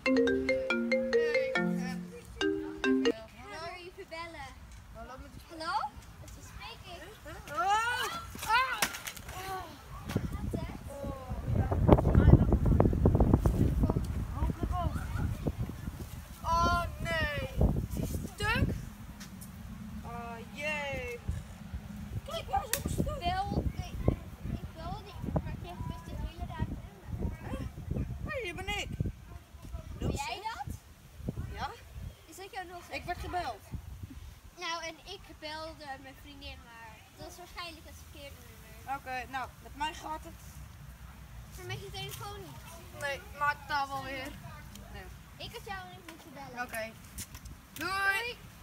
Even bellen. Hallo, met Hallo? Met wie spreek ik? Oh nee, is die stuk? Oh jee. Kijk, waar is het stuk? Ik wil niet, maar ik kreeg best een hele rare nummer. Hé, hier ben ik. Ben jij dat? Ja? Is dat jouw 06? Ik werd gebeld. Nou, en ik belde mijn vriendin, maar dat is waarschijnlijk het verkeerde nummer. Oké, nou, met mij gaat het. Maar met je telefoon niet. Nee, maakt het al wel weer. Ik had jou niet moeten bellen. Oké. Doei!